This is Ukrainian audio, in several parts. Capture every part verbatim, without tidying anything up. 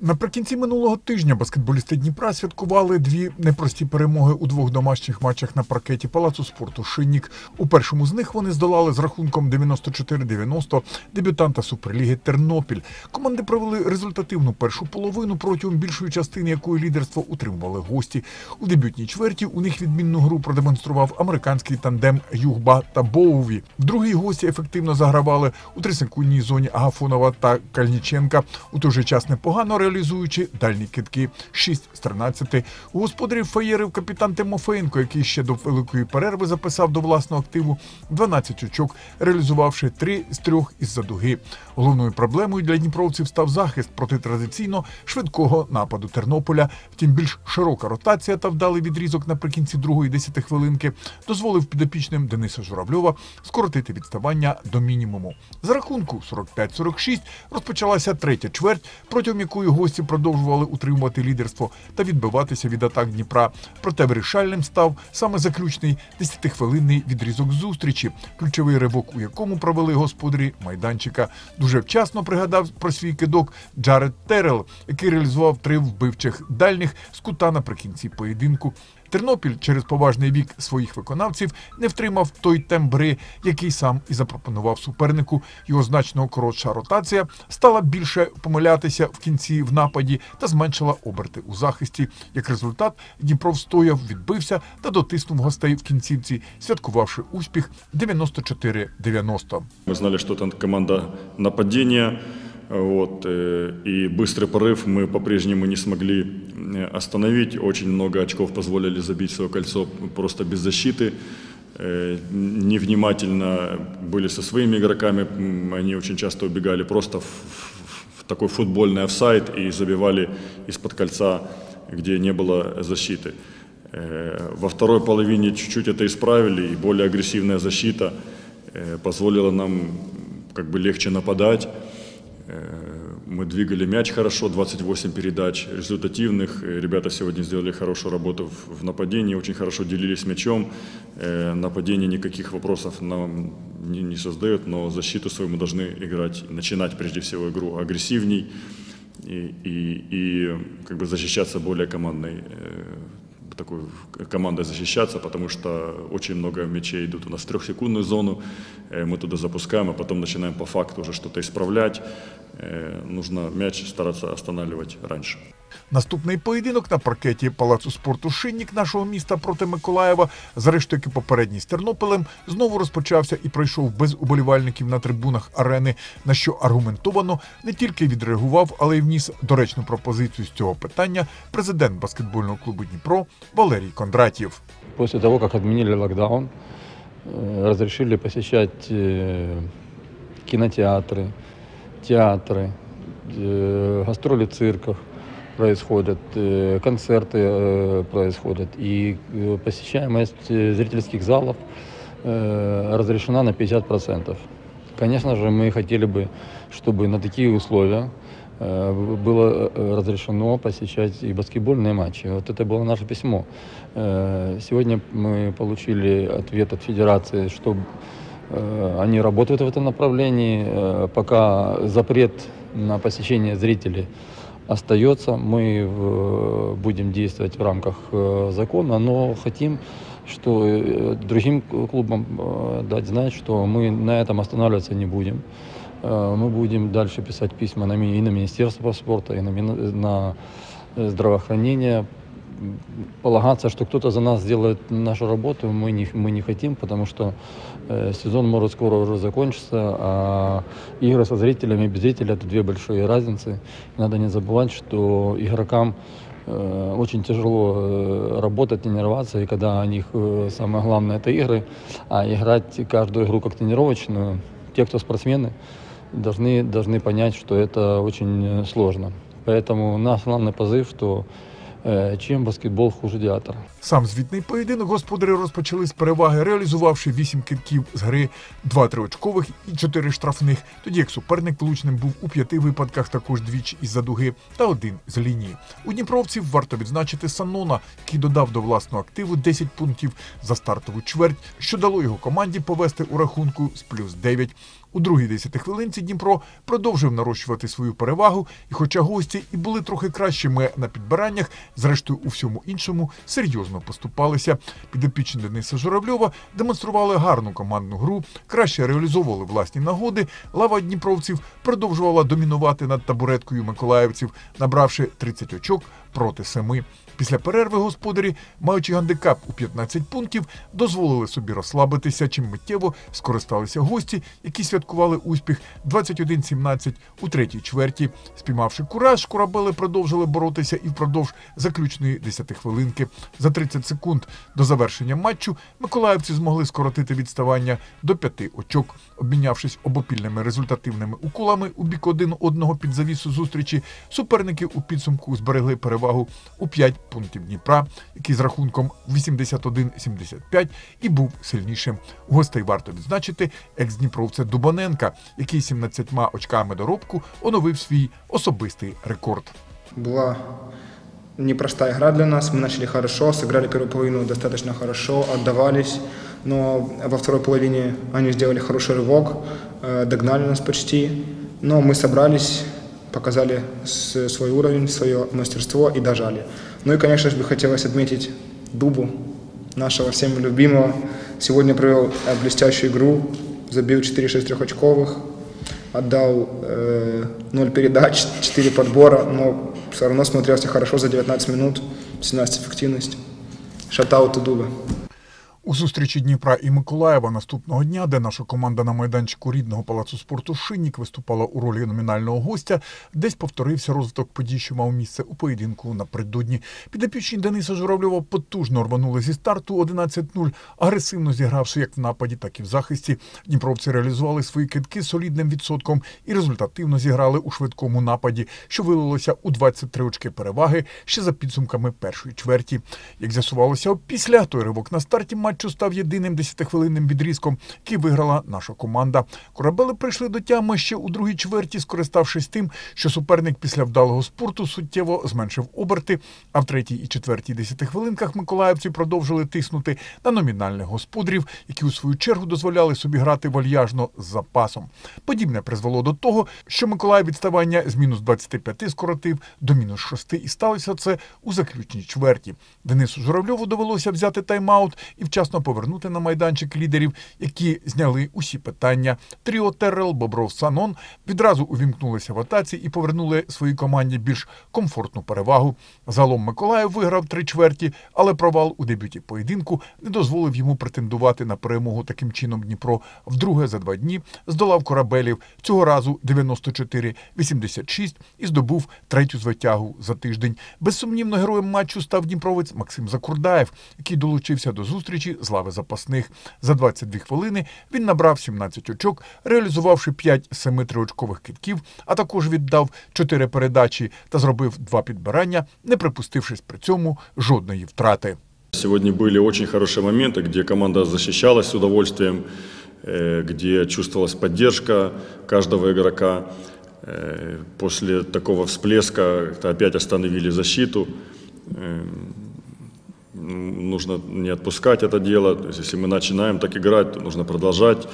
Наприкінці минулого тижня баскетболісти Дніпра святкували дві непрості перемоги у двох домашніх матчах на паркеті Палацу спорту «Шинник». У першому з них вони здолали з рахунком дев'яносто чотири дев'яносто дебютанта Суперліги «Тернопіль». Команди провели результативну першу половину, протягом більшої частини якої лідерство утримували гості. У дебютній чверті у них відмінну гру продемонстрував американський тандем Югба та Боуві. В другій гості ефективно загравали у трисекундній зоні Агафонова та Кальніченка, у той же час непогано реалізуючи дальні кидки. шість з тринадцяти. У господарів феєрив капітан Тимофеєнко, який ще до великої перерви записав до власного активу дванадцять очок, реалізувавши три з трьох із-за дуги. Головною проблемою для дніпровців став захист проти традиційно швидкого нападу Тернополя. Втім, більш широка ротація та вдалий відрізок наприкінці другої десятихвилинки дозволив підопічним Дениса Журавльова скоротити відставання до мінімуму. За рахунку сорок п'ять сорок шість розпочалася третя чверть, протягом якої гості продовжували утримувати лідерство та відбиватися від атак Дніпра. Проте вирішальним став саме заключний десятихвилинний відрізок зустрічі, ключовий ривок у якому провели господарі майданчика. Дуже вчасно пригадав про свій кидок Джаред Террел, який реалізував три вбивчих дальніх з кута наприкінці поєдинку. Тернопіль через поважний вік своїх виконавців не втримав той темп гри, який сам і запропонував супернику. Його значно коротша ротація стала більше помилятися в кінці в нападі та зменшила оберти у захисті. Як результат, Дніпро встояв, відбився та дотиснув гостей в кінцівці, святкувавши успіх дев'яносто чотири дев'яносто. Ми знали, що це команда нападіння. Вот, и быстрый порыв мы по-прежнему не смогли остановить. Очень много очков позволили забить в свое кольцо просто без защиты. Невнимательно были со своими игроками. Они очень часто убегали просто в, в такой футбольный офсайд и забивали из-под кольца, где не было защиты. Во второй половине чуть-чуть это исправили, и более агрессивная защита позволила нам как бы легче нападать. Мы двигали мяч хорошо, двадцать восемь передач результативных. Ребята сегодня сделали хорошую работу в нападении, очень хорошо делились мячом. Нападение никаких вопросов нам не создает, но защиту свою мы должны играть, начинать прежде всего игру агрессивней и, и, и как бы защищаться более командной, такой командой защищаться, потому что очень много мячей идут у нас в трехсекундную зону, мы туда запускаем, а потом начинаем по факту уже что-то исправлять. Нужно мяч стараться останавливать раньше. Наступний поєдинок на паркеті Палацу спорту «Шинник» нашого міста проти Миколаєва, зрештою як і попередній з Тернополем, знову розпочався і пройшов без уболівальників на трибунах арени, на що аргументовано не тільки відреагував, але й вніс доречну пропозицію з цього питання президент баскетбольного клубу «Дніпро» Валерій Кондратьєв. Після того, як відмінили локдаун, розрішили посещать кінотеатри, театры, гастроли в цирках происходят, концерты происходят, и посещаемость зрительских залов разрешена на пятьдесят процентов. Конечно же, мы хотели бы, чтобы на такие условия было разрешено посещать и баскетбольные матчи. Вот это было наше письмо. Сегодня мы получили ответ от Федерации, что они работают в этом направлении. Пока запрет на посещение зрителей остается, мы будем действовать в рамках закона, но хотим, что другим клубам дать знать, что мы на этом останавливаться не будем. Мы будем дальше писать письма и на Министерство спорта, и на здравоохранение. Полагаться, что кто-то за нас сделает нашу работу, мы не, мы не хотим, потому что э, сезон может скоро уже закончиться, а игры со зрителями и без зрителей – это две большие разницы. Надо не забывать, что игрокам э, очень тяжело э, работать, тренироваться, и когда у них э, самое главное – это игры, а играть каждую игру как тренировочную, те, кто спортсмены, должны, должны понять, что это очень сложно. Поэтому наш главный позыв, что чим баскетбол хуже театра. Сам звітний поєдинок господарі розпочали з переваги, реалізувавши вісім кидків з гри, два триочкових і чотири штрафних, тоді як суперник влучним був у п'яти випадках, також двічі із-за дуги та один з лінії. У дніпровців варто відзначити Санона, який додав до власного активу десять пунктів за стартову чверть, що дало його команді повести у рахунку з плюс дев'ять. У другій десятихвилинці Дніпро продовжив нарощувати свою перевагу, і хоча гості і були трохи кращими на підбираннях, зрештою у всьому іншому серйозно поступалися. Підопічні Дениса Журавльова демонстрували гарну командну гру, краще реалізовували власні нагоди, лава дніпровців продовжувала домінувати над табуреткою миколаївців, набравши тридцять очок проти семи. Після перерви господарі, маючи гандикап у п'ятнадцять пунктів, дозволили собі розслабитися, чим миттєво скористалися гості, які святкували успіх двадцять один сімнадцять у третій чверті. Спіймавши кураж, корабели продовжили боротися і впродовж заключної десятихвилинки. За тридцять секунд до завершення матчу миколаївці змогли скоротити відставання до п'яти очок. Обмінявшись обопільними результативними уколами у бік один одного під завісу зустрічі, суперники у підсумку зберегли перевагу у п'ять пунктів Дніпра, який з рахунком вісімдесят один сімдесят п'ять і був сильнішим. У гостей варто відзначити екс-дніпровця Дубоненка, який сімнадцятьма очками доробку оновив свій особистий рекорд. Была непростая игра для нас. Мы начали хорошо, сыграли первую половину достаточно хорошо, отдавались. Но во второй половине они сделали хороший рывок, догнали нас почти. Но мы собрались, показали свой уровень, свое мастерство и дожали. Ну и, конечно же, хотелось отметить Дубу, нашего всем любимого. Сегодня провел блестящую игру, забил четыре-шесть трехочковых, отдал э, ноль передач, четыре подбора, но все равно смотрелся хорошо за девятнадцать минут, семнадцать эффективность. Шатаут у Дубы. У зустрічі Дніпра і Миколаєва наступного дня, де наша команда на майданчику рідного палацу спорту «Шинник» виступала у ролі номінального гостя, десь повторився розвиток подій, що мав місце у поєдинку напередодні. Підопічні Дениса Журавльова потужно рванули зі старту одинадцять нуль, агресивно зігравши як в нападі, так і в захисті. Дніпровці реалізували свої кидки солідним відсотком і результативно зіграли у швидкому нападі, що вилилося у двадцять три очки переваги ще за підсумками першої чверті. Як з'ясувалося опісля, той ривок на старті матчу матчу став єдиним десятихвилинним відрізком, який виграла наша команда. Корабели прийшли до тями ще у другій чверті, скориставшись тим, що суперник після вдалого спорту суттєво зменшив оберти, а в третій і четвертій десятихвилинках миколаївці продовжили тиснути на номінальних господарів, які у свою чергу дозволяли собі грати вальяжно з запасом. Подібне призвело до того, що Миколаїв відставання з мінус двадцяти п'яти скоротив до мінус шести, і сталося це у заключній чверті. Денису Журавльову довелося взяти тайм-аут і вчасно повернути на майданчик лідерів, які зняли усі питання. Тріо Террел, Бобров, Санон відразу увімкнулися в атаці і повернули своїй команді більш комфортну перевагу. Загалом Миколаїв виграв три чверті, але провал у дебюті поєдинку не дозволив йому претендувати на перемогу. Таким чином Дніпро вдруге за два дні здолав корабелів, цього разу дев'яносто чотири вісімдесят шість, і здобув третю звитягу за тиждень. Безсумнівно героєм матчу став дніпровець Максим Закурдаєв, який долучився до зустрічі з лави запасних. За двадцять дві хвилини він набрав сімнадцять очок, реалізувавши п'ять семи триочкових кидків, а також віддав чотири передачі та зробив два підбирання, не припустившись при цьому жодної втрати. Сегодня были очень хорошие моменты, где команда защищалась с удовольствием, где чувствовалась поддержка каждого игрока. После такого всплеска опять остановили защиту. Нужно не отпускать это дело. То есть, если мы начинаем так играть, то нужно продолжать.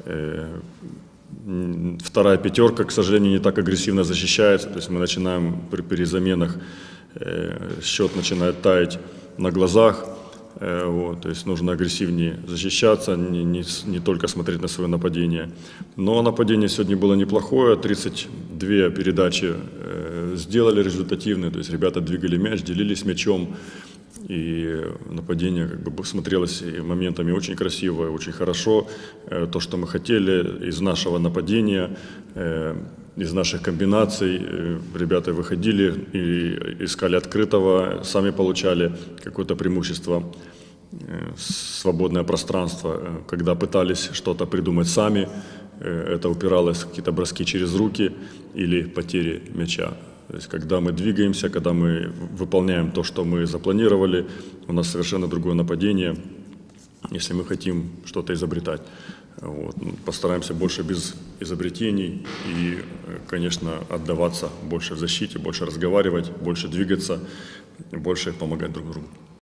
Вторая пятерка, к сожалению, не так агрессивно защищается. То есть мы начинаем при перезаменах, счет начинает таять на глазах. Вот, то есть нужно агрессивнее защищаться, не, не, не только смотреть на свое нападение. Но нападение сегодня было неплохое, тридцать две передачи э, сделали результативные, то есть ребята двигали мяч, делились мячом. И нападение как бы смотрелось моментами очень красиво, очень хорошо. То, что мы хотели из нашего нападения, из наших комбинаций, ребята выходили и искали открытого, сами получали какое-то преимущество, свободное пространство. Когда пытались что-то придумать сами, это упиралось в какие-то броски через руки или потери мяча. То есть, когда мы двигаемся, когда мы выполняем то, что мы запланировали, у нас совершенно другое нападение, если мы хотим что-то изобретать. Вот. Постараемся больше без изобретений и, конечно, отдаваться больше в защите, больше разговаривать, больше двигаться, больше помогать друг другу.